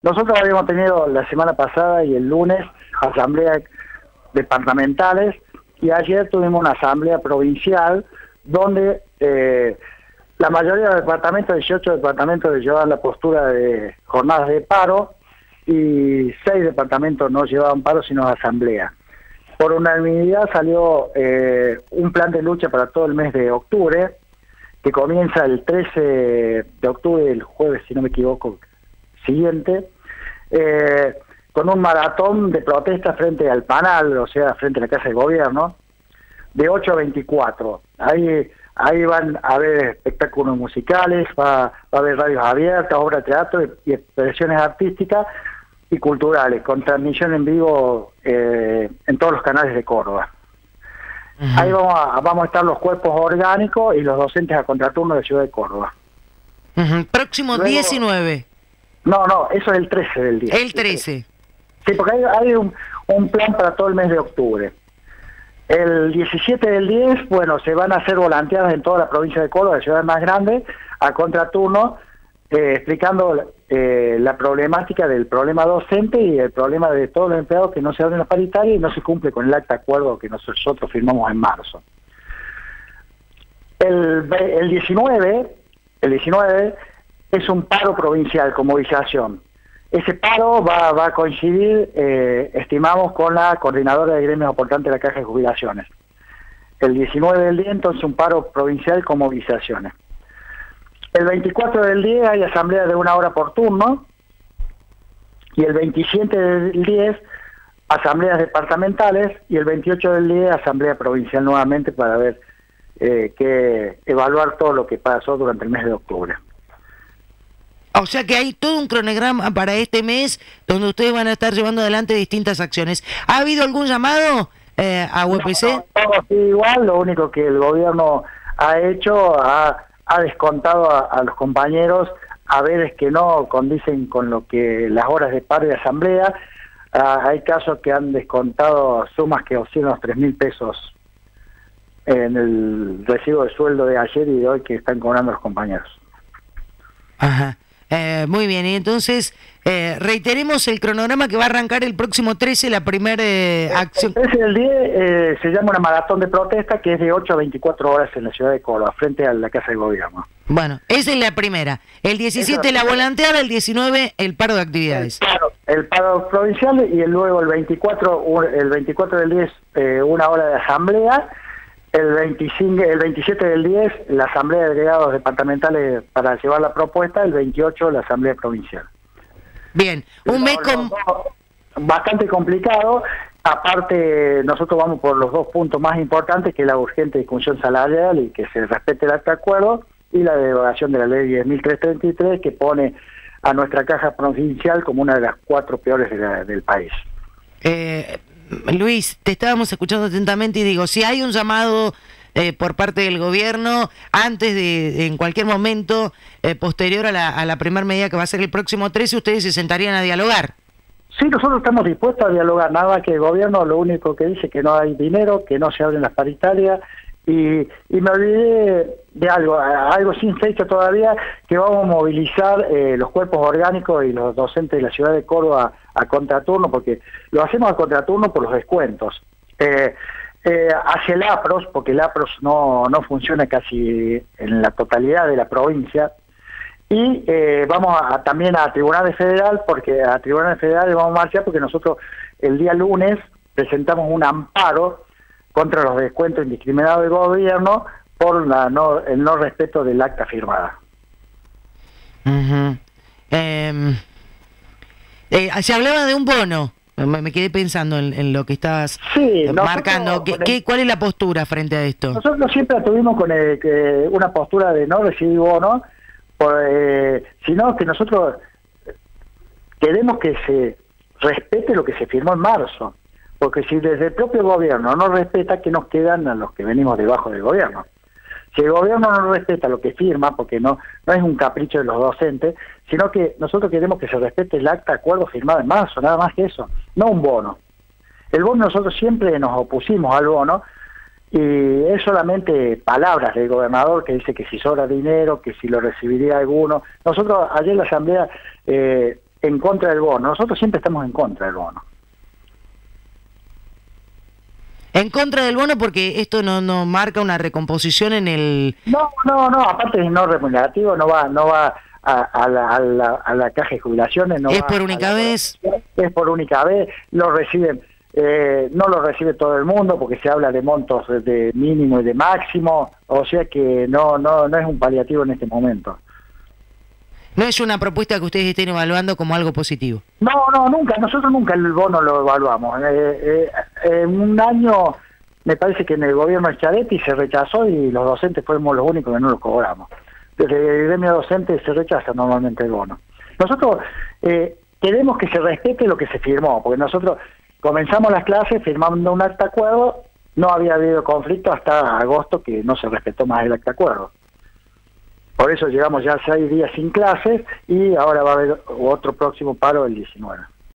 Nosotros habíamos tenido la semana pasada y el lunes asambleas departamentales y ayer tuvimos una asamblea provincial donde la mayoría de los departamentos, 18 departamentos, llevaban la postura de jornadas de paro y 6 departamentos no llevaban paro sino asamblea. Por unanimidad salió un plan de lucha para todo el mes de octubre, que comienza el 13 de octubre, el jueves, si no me equivoco, siguiente, con un maratón de protesta frente al Panal, o sea, frente a la Casa de Gobierno, de 8 a 24. Ahí van a haber espectáculos musicales, va a haber radios abiertas, obras de teatro y expresiones artísticas y culturales, con transmisión en vivo en todos los canales de Córdoba. Ahí vamos a estar los cuerpos orgánicos y los docentes a contraturno de Ciudad de Córdoba. Próximo luego, 19. No, eso es el 13 del 10. El 13. Sí, porque hay un plan para todo el mes de octubre. El 17 del 10, bueno, se van a hacer volanteadas en toda la provincia de Córdoba, ciudades más grandes, a contraturno, explicando la problemática del problema docente y el problema de todos los empleados que no se abren las paritarias y no se cumple con el acta de acuerdo que nosotros firmamos en marzo. El 19 es un paro provincial con movilización. Ese paro va a coincidir, estimamos, con la coordinadora de gremios aportantes de la Caja de Jubilaciones. El 19 del día, entonces, un paro provincial con movilizaciones. El 24 del día hay asamblea de 1 hora por turno, y el 27 del 10, asambleas departamentales, y el 28 del 10, asamblea provincial nuevamente para ver, evaluar todo lo que pasó durante el mes de octubre. O sea que hay todo un cronograma para este mes donde ustedes van a estar llevando adelante distintas acciones. ¿Ha habido algún llamado a UPC? No, todo sigue igual, lo único que el gobierno ha hecho, ha descontado a los compañeros a veces que no condicen con lo que las horas de paro y asamblea. Hay casos que han descontado sumas que oscilan los 3.000 pesos en el recibo de sueldo de ayer y de hoy que están cobrando los compañeros. Ajá. Muy bien, y entonces reiteremos el cronograma que va a arrancar el próximo 13, la primera acción. El 13 del 10 se llama una maratón de protesta que es de 8 a 24 horas en la ciudad de Córdoba, frente a la Casa de Gobierno. Bueno, esa es la primera. El 17 la volanteada, el 19 el paro de actividades. El paro provincial y luego el 24 del 10 1 hora de asamblea. El 27 del 10, la asamblea de delegados departamentales para llevar la propuesta, el 28 la asamblea provincial. Bien, un mes con... Bastante complicado, aparte nosotros vamos por los 2 puntos más importantes, que es la urgente discusión salarial y que se respete el acta de acuerdo, y la derogación de la ley 10.333, que pone a nuestra caja provincial como una de las 4 peores del país. Luis, te estábamos escuchando atentamente y digo, si hay un llamado por parte del gobierno, antes de en cualquier momento posterior a la primera medida que va a ser el próximo 13, ustedes se sentarían a dialogar. Sí, nosotros estamos dispuestos a dialogar, nada que el gobierno lo único que dice que no hay dinero, que no se abren las paritarias, y me olvidé de algo sin fecha todavía, que vamos a movilizar los cuerpos orgánicos y los docentes de la ciudad de Córdoba a contraturno, porque lo hacemos a contraturno por los descuentos. Hacia el APROS, porque el APROS no funciona casi en la totalidad de la provincia, y vamos también a Tribunales Federal, porque a Tribunales Federales vamos a marchar porque nosotros el día lunes presentamos un amparo contra los descuentos indiscriminados del gobierno por el no respeto del acta firmada. Se hablaba de un bono, me quedé pensando en lo que estabas marcando. ¿Cuál es la postura frente a esto? Nosotros siempre tuvimos con una postura de no recibir bono, sino que nosotros queremos que se respete lo que se firmó en marzo. Porque si desde el propio gobierno no respeta, ¿qué nos quedan a los que venimos debajo del gobierno? Si el gobierno no respeta lo que firma, porque no es un capricho de los docentes, sino que nosotros queremos que se respete el acta de acuerdo firmado en marzo, nada más que eso, no un bono. El bono nosotros siempre nos opusimos al bono, y es solamente palabras del gobernador que dice que si sobra dinero, que si lo recibiría alguno. Nosotros ayer en la asamblea en contra del bono. Nosotros siempre estamos en contra del bono. En contra del bono porque esto no marca una recomposición en el... No, aparte es no remunerativo, no va a la caja de jubilaciones. No ¿Es va por única vez? Es por única vez, lo reciben, no lo recibe todo el mundo porque se habla de montos de mínimo y de máximo, o sea que no es un paliativo en este momento. No es una propuesta que ustedes estén evaluando como algo positivo. No, nunca, nosotros nunca el bono lo evaluamos. En un año, me parece que en el gobierno de Schiaretti se rechazó y los docentes fuimos los únicos que no lo cobramos. Desde el gremio docente se rechaza normalmente el bono. Nosotros queremos que se respete lo que se firmó, porque nosotros comenzamos las clases firmando un acta acuerdo, no había habido conflicto hasta agosto que no se respetó más el acta acuerdo. Por eso llegamos ya 6 días sin clases y ahora va a haber otro próximo paro el 19.